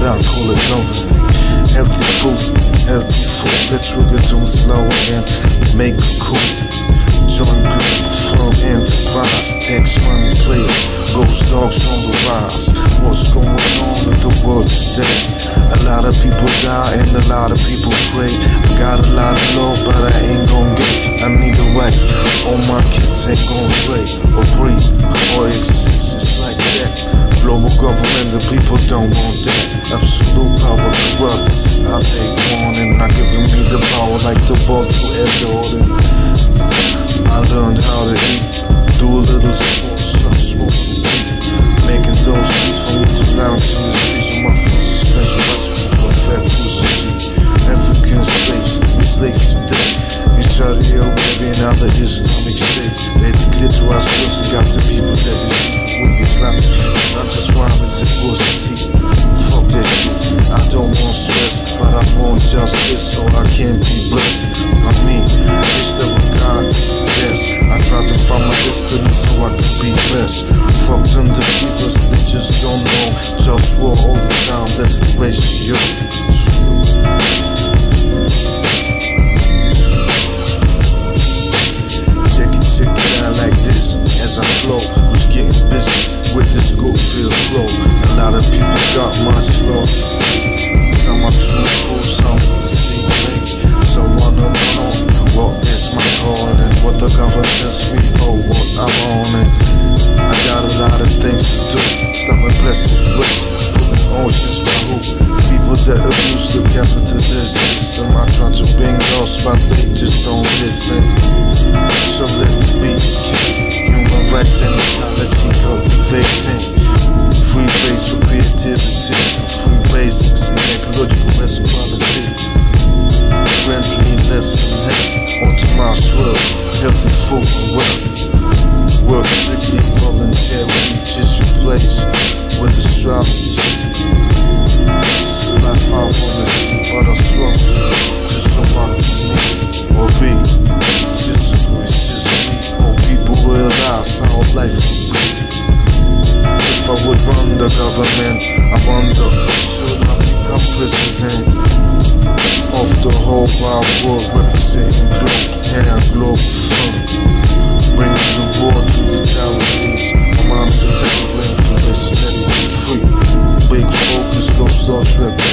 I call it governing. Healthy food, let trigger slow and make it cool. Join Globalfirm enterprise, tax money players, GhostDogz on the rise. What's going on in the world today? A lot of people die and a lot of people pray. I got a lot of love, but I ain't gon' get. I need a wife, all my kids ain't gon' play or breathe or exist. It's like that. Global government, the people don't want that. Absolute power corrupts. I take on and not giving me the power like the ball to Ed Jordan. I learned how to eat, do a little sports, stop smoking weed, making those beats for me to bounce in the streets of my face. Special recipe, perfect position. African slaves, we slaves today. In Saudi Arabia and other Islamic states, they declare to us first, got the people that receive when Islamic. It's not just rhyme, it's supposed to see. Fuck that shit, I don't want stress, but I want justice so I can be blessed. I mean, is there a God? Yes, I try to find my destiny so I can be blessed. Fuck them deceivers, they just don't know. JustWar all the time, that's the ratio. Check it out like this as I flow. Who's getting busy with this good feel flow? A lot of people got much more to say. Some are truthful, some want to stay fake. So wanna know what is my call and what the government tells me, oh what I'm on. And I got a lot of things to do. Some are blessed with putting oceans by who? People that abuse the capitalist system. I try to bring lost, but they just don't listen. So let me be the king. Human rights and equality cultivating. Free base for creativity, free basics and ecological equality. Friendliness and hate onto my swirl. Healthy food and wealth. Work strictly voluntary, just your place with astrology. This is the life I wanna see, but I struggle just so I can live or be. Just so resist me, or people realize how life could be. If I would run the government, I wonder, should I become president of the whole wide world, representing Globalfirm, bringing the war to the charities. My mom's a terrible inspiration, let me be free. Big focus, GhostDogz rep.